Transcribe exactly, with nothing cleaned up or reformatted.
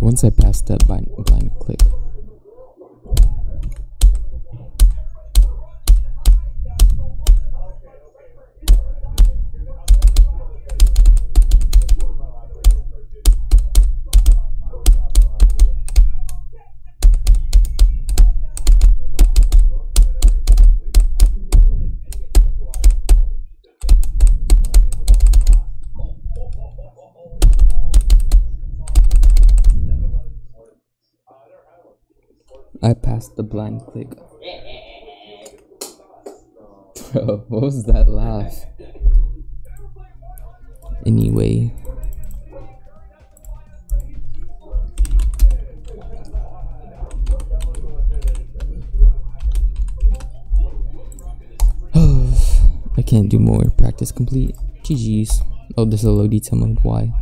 once I passed that blind, blind click. I passed the blind click. Bro, what was that laugh? Anyway. I can't do more. Practice complete. G G's. Oh, this is a low detail mode. Why?